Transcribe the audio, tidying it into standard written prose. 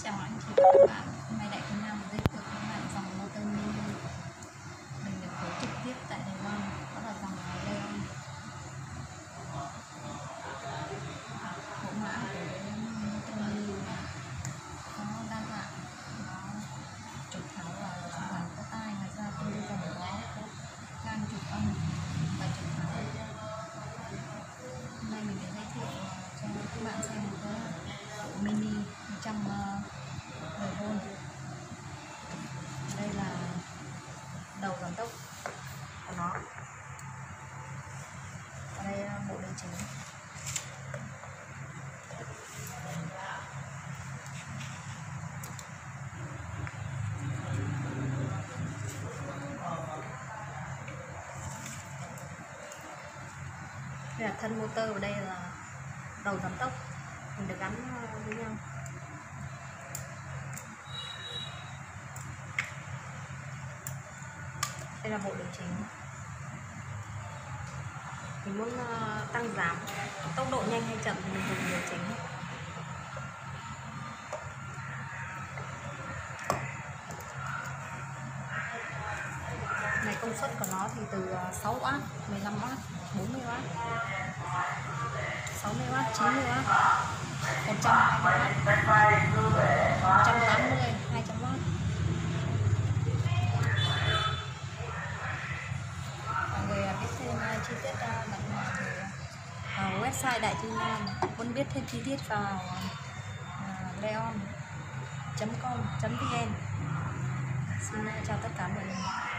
Chào anh chị và các bạn, hôm nay Đại Phương Nam giới thiệu các bạn dòng motor mini mình được phối trực tiếp tại Đài Loan, đó là dòng Leon. Mẫu mã của motor mini này nó đa dạng, nó trục tháo và sản phẩm có tai, ngoài ra tôi còn có gan trục âm và trục tháo. Hôm nay mình sẽ giới thiệu cho các bạn xem một cái bộ mini 110V. Đây là đầu giảm tốc của nó, và đây là bộ điều chỉnh. Đây là thân motor, và đây là đầu giảm tốc mình được gắn với nhau. Đây là bộ điều chỉnh. Mình muốn tăng giảm tốc độ nhanh hay chậm thì mình dùng điều chỉnh. Này, công suất của nó thì từ 6W, 15W, 40W, 60W, 90W, 120W, 180W, 200W. Mọi người biết thêm chi tiết đặt hàng thì vào website Đại Phương Nam. Muốn biết thêm chi tiết vào leon.com.vn. Xin chào tất cả mọi người.